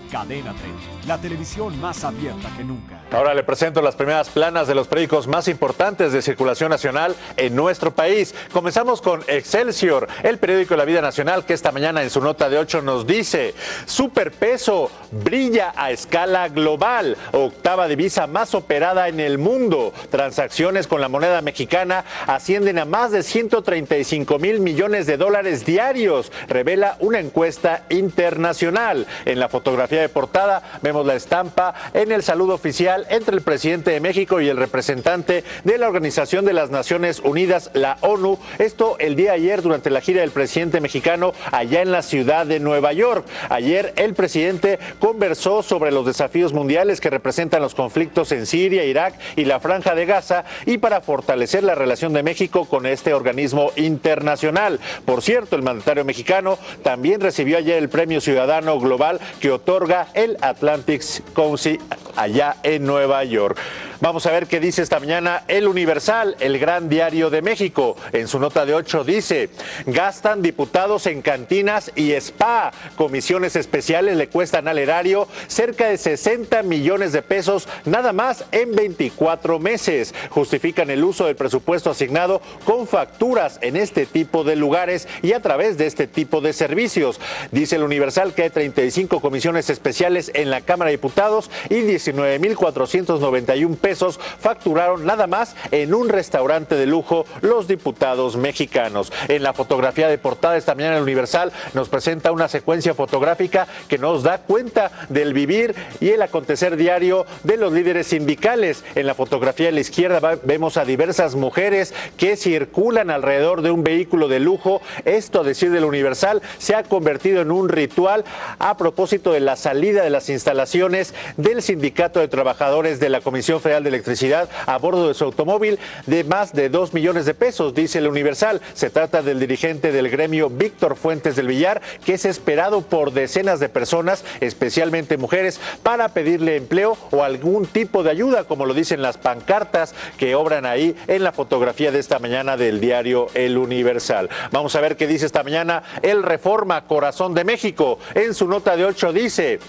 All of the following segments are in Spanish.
Cadena 30, la televisión más abierta que nunca. Ahora le presento las primeras planas de los periódicos más importantes de circulación nacional en nuestro país. Comenzamos con Excelsior, el periódico de la vida nacional, que esta mañana en su nota de 8 nos dice: superpeso brilla a escala global, octava divisa más operada en el mundo. Transacciones con la moneda mexicana ascienden a más de 135,000 millones de dólares diarios, revela una encuesta internacional. En la fotografía de portada vemos la estampa en el saludo oficial entre el presidente de México y el representante de la Organización de las Naciones Unidas, la ONU. Esto el día de ayer durante la gira del presidente mexicano allá en la ciudad de Nueva York. Ayer el presidente conversó sobre los desafíos mundiales que representan los conflictos en Siria, Irak y la Franja de Gaza, y para fortalecer la relación de México con este organismo internacional. Por cierto, el mandatario mexicano también recibió ayer el Premio Ciudadano Global que otorga el Atlantic Council allá en Nueva York. Vamos a ver qué dice esta mañana El Universal, el gran diario de México. En su nota de 8 dice: gastan diputados en cantinas y spa. Comisiones especiales le cuestan al erario cerca de 60 millones de pesos nada más en 24 meses. Justifican el uso del presupuesto asignado con facturas en este tipo de lugares y a través de este tipo de servicios. Dice El Universal que hay 35 comisiones especiales en la Cámara de Diputados y 19,491 pesos facturaron nada más en un restaurante de lujo los diputados mexicanos. En la fotografía de portada esta mañana El Universal nos presenta una secuencia fotográfica que nos da cuenta del vivir y el acontecer diario de los líderes sindicales. En la fotografía de la izquierda vemos a diversas mujeres que circulan alrededor de un vehículo de lujo. Esto, a decir del Universal, se ha convertido en un ritual a propósito de la salida de las instalaciones del Sindicato de Trabajadores de la Comisión Federal de Electricidad a bordo de su automóvil de más de 2 millones de pesos, dice El Universal. Se trata del dirigente del gremio Víctor Fuentes del Villar, que es esperado por decenas de personas, especialmente mujeres, para pedirle empleo o algún tipo de ayuda, como lo dicen las pancartas que obran ahí en la fotografía de esta mañana del diario El Universal. Vamos a ver qué dice esta mañana el Reforma, Corazón de México. En su nota de 8 dice: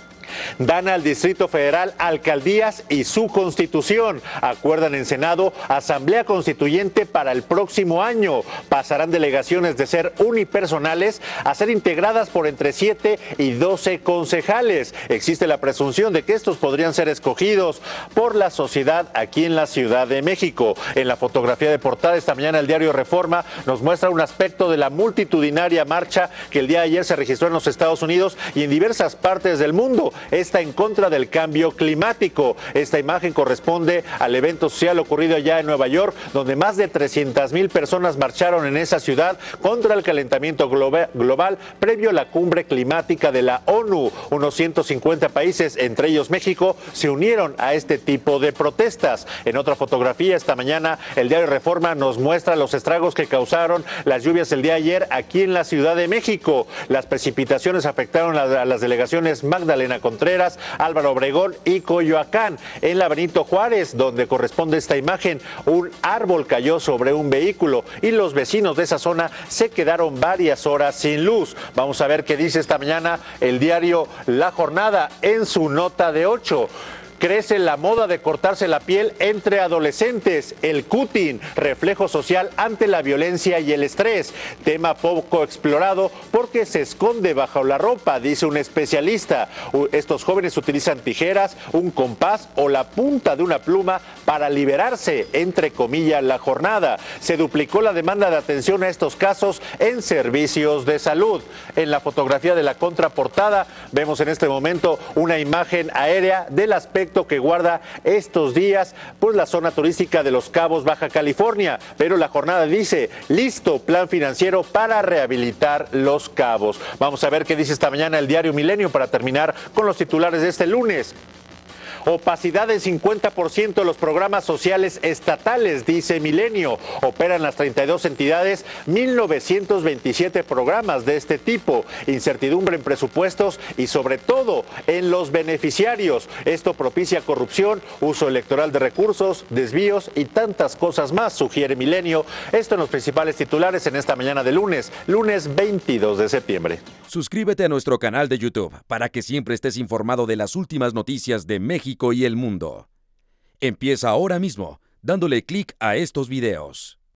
dan al Distrito Federal alcaldías y su constitución. Acuerdan en Senado Asamblea Constituyente para el próximo año. Pasarán delegaciones de ser unipersonales a ser integradas por entre 7 y 12 concejales. Existe la presunción de que estos podrían ser escogidos por la sociedad aquí en la Ciudad de México. En la fotografía de portada esta mañana el diario Reforma nos muestra un aspecto de la multitudinaria marcha que el día de ayer se registró en los Estados Unidos y en diversas partes del mundo. Está en contra del cambio climático. Esta imagen corresponde al evento social ocurrido allá en Nueva York, donde más de 300,000 personas marcharon en esa ciudad contra el calentamiento global previo a la cumbre climática de la ONU. Unos 150 países, entre ellos México, se unieron a este tipo de protestas. En otra fotografía esta mañana el diario Reforma nos muestra los estragos que causaron las lluvias el día de ayer aquí en la Ciudad de México. Las precipitaciones afectaron a las delegaciones Magdalena Contreras, Álvaro Obregón y Coyoacán. En la Benito Juárez, donde corresponde esta imagen, un árbol cayó sobre un vehículo y los vecinos de esa zona se quedaron varias horas sin luz. Vamos a ver qué dice esta mañana el diario La Jornada en su nota de 8. Crece la moda de cortarse la piel entre adolescentes. El cutting, reflejo social ante la violencia y el estrés. Tema poco explorado porque se esconde bajo la ropa, dice un especialista. Estos jóvenes utilizan tijeras, un compás o la punta de una pluma para liberarse, entre comillas, la jornada. Se duplicó la demanda de atención a estos casos en servicios de salud. En la fotografía de la contraportada vemos en este momento una imagen aérea del aspecto que guarda estos días pues la zona turística de Los Cabos, Baja California, pero La Jornada dice: listo plan financiero para rehabilitar Los Cabos. Vamos a ver qué dice esta mañana el diario Milenio para terminar con los titulares de este lunes. Opacidad en 50% de los programas sociales estatales, dice Milenio. Operan las 32 entidades 1,927 programas de este tipo. Incertidumbre en presupuestos y sobre todo en los beneficiarios. Esto propicia corrupción, uso electoral de recursos, desvíos y tantas cosas más, sugiere Milenio. Esto en los principales titulares en esta mañana de lunes 22 de septiembre. Suscríbete a nuestro canal de YouTube para que siempre estés informado de las últimas noticias de México y el mundo. Empieza ahora mismo dándole clic a estos videos.